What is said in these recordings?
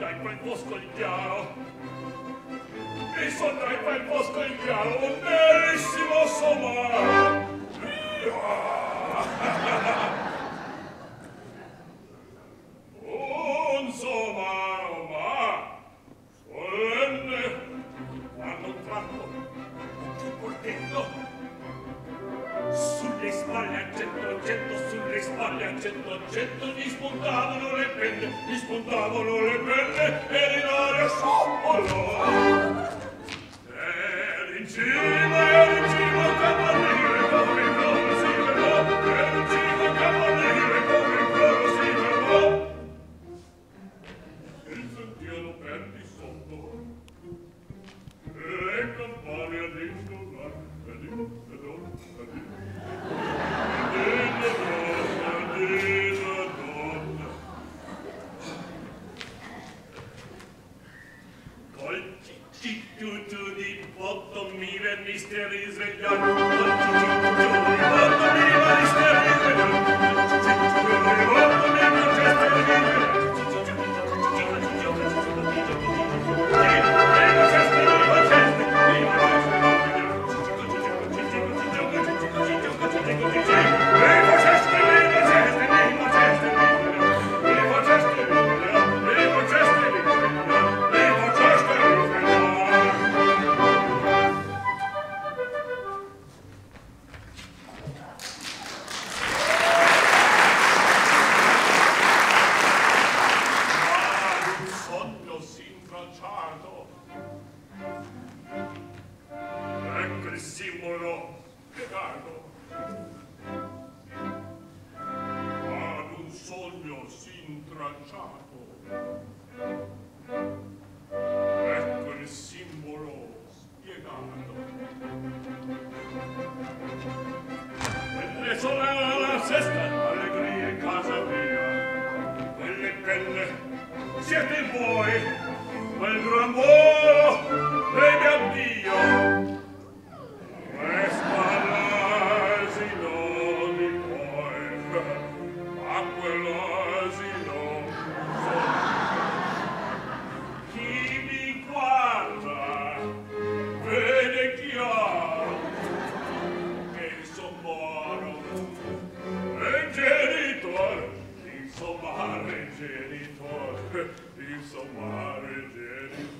dai quel bosco il chiaro. Mi son dai quel bosco il chiaro, un bellissimo somaro. Un somaro, ma solenne, quando un tratto, un portello, sulle spalle a cento, sulle spalle a cento, gli spuntavano le penne, e in aria sciopolò. Ed in cima, campanile, come il coro si fermò, ed in cima, campanile, come il coro si fermò. Il sentiero perdi sotto, le campane ad indonare, ed col cicciucciu di botto mi veniste risvegliato, col cicciucciu di botto mi veniste risvegliato, cicciucciu di botto mi veniste risvegliato. Ecco il simbolo piegato ad un sogno s'intracciato. Ecco il simbolo spiegato. Quelle sono la sesta allegria in casa mia. Quelle belle siete voi. Quel gran volo e mi addio. Questa l'asino di poi, a quell'asino chi mi guarda vede chiaro che son buono e genitore, insomma il genitore, insomma il genitore.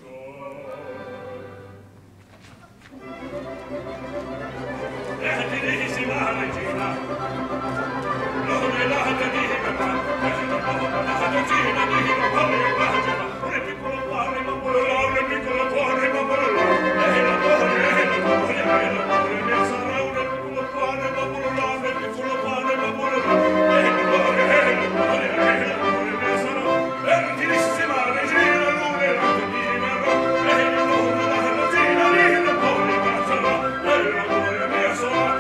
Gentilissima regina, non è la regina, la regina di Napoli, un piccolo cuore, ma quello là, un piccolo cuore, ma quello là, e la cuore, mi sarà un piccolo cuore, ma quello là, un piccolo cuore, ma quello là, e la cuore, mi sarà, gentilissima regina, non è la regina, e la regina di Napoli, ma sarà, e la cuore, mi sarà,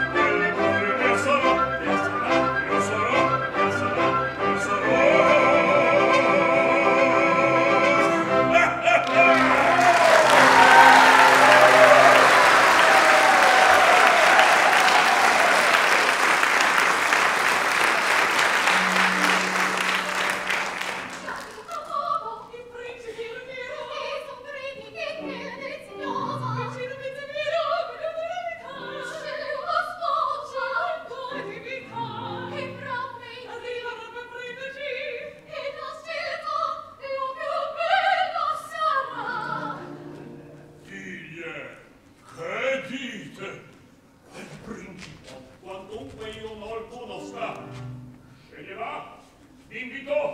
Quantunque io non conosca, sceglierà, invito